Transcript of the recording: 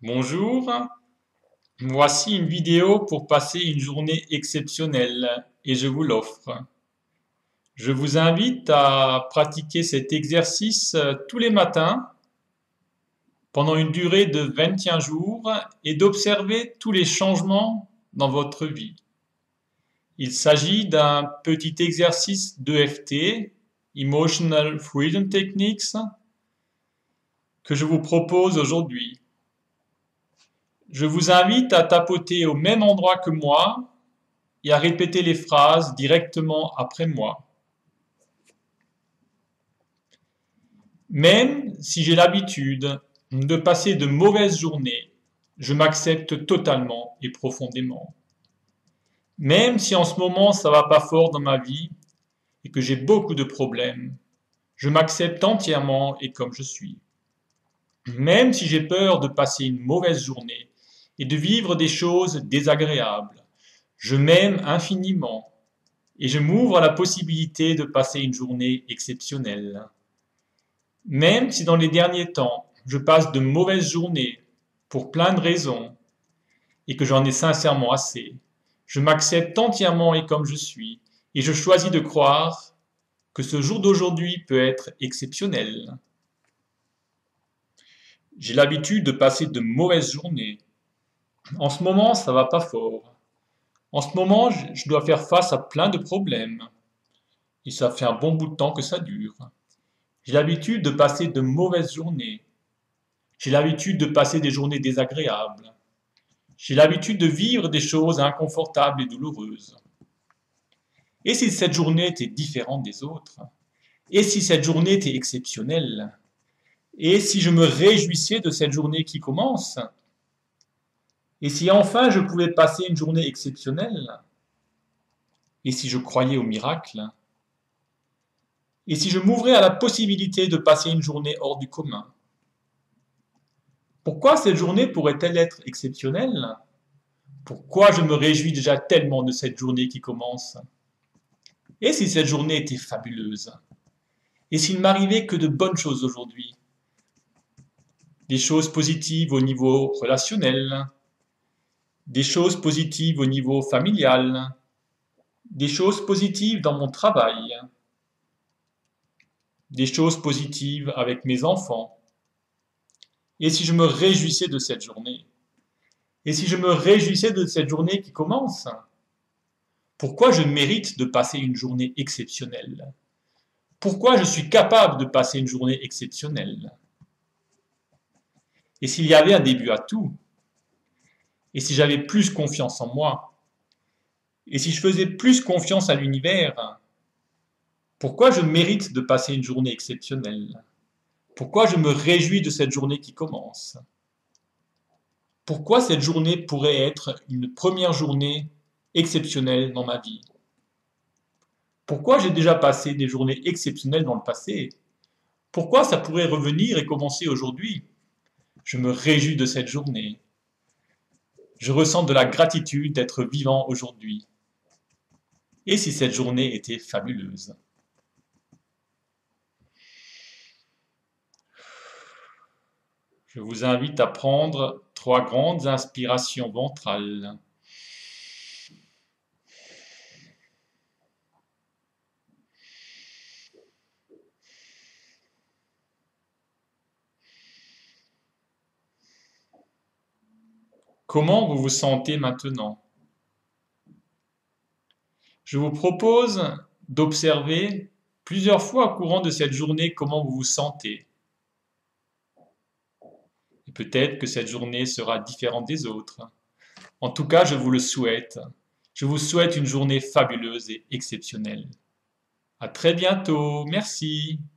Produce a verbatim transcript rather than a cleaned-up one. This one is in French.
Bonjour, voici une vidéo pour passer une journée exceptionnelle et je vous l'offre. Je vous invite à pratiquer cet exercice tous les matins pendant une durée de vingt et un jours et d'observer tous les changements dans votre vie. Il s'agit d'un petit exercice d'E F T, Emotional Freedom Techniques, que je vous propose aujourd'hui. Je vous invite à tapoter au même endroit que moi et à répéter les phrases directement après moi. Même si j'ai l'habitude de passer de mauvaises journées, je m'accepte totalement et profondément. Même si en ce moment ça va pas fort dans ma vie et que j'ai beaucoup de problèmes, je m'accepte entièrement et comme je suis. Même si j'ai peur de passer une mauvaise journée et de vivre des choses désagréables, je m'aime infiniment et je m'ouvre à la possibilité de passer une journée exceptionnelle. Même si dans les derniers temps, je passe de mauvaises journées pour plein de raisons et que j'en ai sincèrement assez, je m'accepte entièrement et comme je suis et je choisis de croire que ce jour d'aujourd'hui peut être exceptionnel. J'ai l'habitude de passer de mauvaises journées. En ce moment, ça va pas fort. En ce moment, je dois faire face à plein de problèmes. Et ça fait un bon bout de temps que ça dure. J'ai l'habitude de passer de mauvaises journées. J'ai l'habitude de passer des journées désagréables. J'ai l'habitude de vivre des choses inconfortables et douloureuses. Et si cette journée était différente des autres? Et si cette journée était exceptionnelle? Et si je me réjouissais de cette journée qui commence? Et si enfin je pouvais passer une journée exceptionnelle? Et si je croyais au miracle? Et si je m'ouvrais à la possibilité de passer une journée hors du commun? Pourquoi cette journée pourrait-elle être exceptionnelle? Pourquoi je me réjouis déjà tellement de cette journée qui commence? Et si cette journée était fabuleuse? Et s'il ne m'arrivait que de bonnes choses aujourd'hui? Des choses positives au niveau relationnel, des choses positives au niveau familial, des choses positives dans mon travail, des choses positives avec mes enfants. Et si je me réjouissais de cette journée? Et si je me réjouissais de cette journée qui commence? Pourquoi je mérite de passer une journée exceptionnelle? Pourquoi je suis capable de passer une journée exceptionnelle? Et s'il y avait un début à tout? Et si j'avais plus confiance en moi? Et si je faisais plus confiance à l'univers? Pourquoi je mérite de passer une journée exceptionnelle? Pourquoi je me réjouis de cette journée qui commence? Pourquoi cette journée pourrait être une première journée exceptionnelle dans ma vie? Pourquoi j'ai déjà passé des journées exceptionnelles dans le passé? Pourquoi ça pourrait revenir et commencer aujourd'hui? Je me réjouis de cette journée. Je ressens de la gratitude d'être vivant aujourd'hui. Et si cette journée était fabuleuse? Je vous invite à prendre trois grandes inspirations ventrales. Comment vous vous sentez maintenant? Je vous propose d'observer plusieurs fois au courant de cette journée comment vous vous sentez. Et peut-être que cette journée sera différente des autres. En tout cas, je vous le souhaite. Je vous souhaite une journée fabuleuse et exceptionnelle. À très bientôt. Merci.